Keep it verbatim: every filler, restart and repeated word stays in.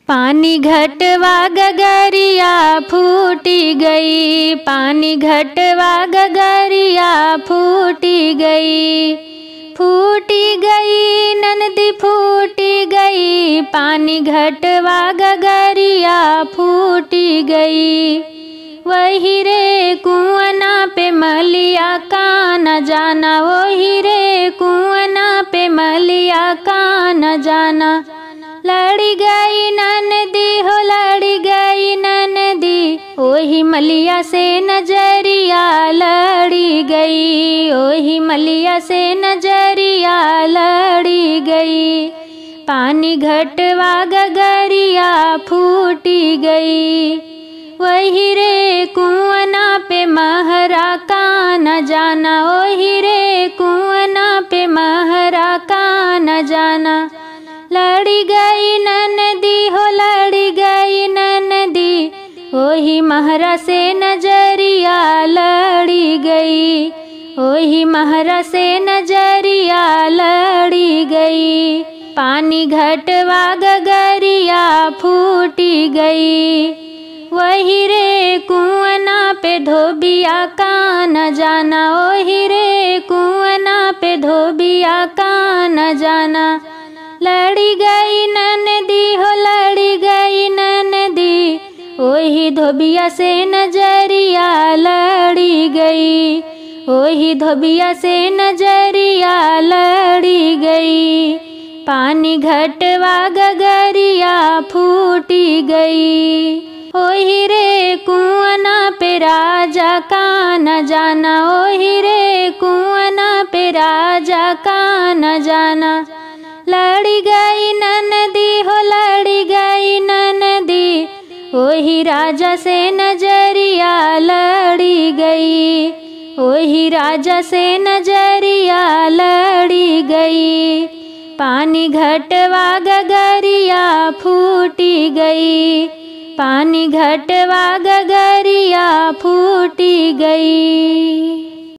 पानी घटवा गगरिया फूटी गई, पानी घटवा गगरिया फूटी गई, फूटी गई ननदी फूटी गई, पानी घटवा गगरिया फूटी गई। वही रे कुआना पे मलिया का न जाना, वही रे कुआना पे मलिया का न जाना। लड़ी गई ननदी हो लड़ी गई ननदी, ओही मलिया से नजरिया लड़ी गई, ओही मलिया से नजरिया लड़ी गई। पानी घटवा गगरिया फूटी गई, वही रे कुआना पे महरा का न जाना, वही रे कुआना पे महरा का न जाना। लड़ी गई ननदी हो लड़ी गई ननदी, ओही महरा से नजरिया लड़ी गई, ओही महरा से नजरिया लड़ी गई। पानी घटवा गगरिया फूटी गई, वही रे कुआना पे धोबिया का न जाना, वही रे कुआना पे धोबिया का न जाना। लड़ी गई ननदी हो लड़ी गई ननदी, ओही धोबिया से नजरिया लड़ी गई, ओही धोबिया से नजरिया लड़ी गई। पानी घटवा गगरिया फूटी गई, ओही रे कुआना पे राजा का न जाना, ओही रे कुआना पे राजा का न जाना। लड़ी गई ननदी हो लड़ी गई ननदी, ओही राजा से नजरिया लड़ी गई, ओही राजा से नजरिया लड़ी गई। पानी घटवा गगरिया फूटी गई, पानी घटवा गगरिया फूटी गई।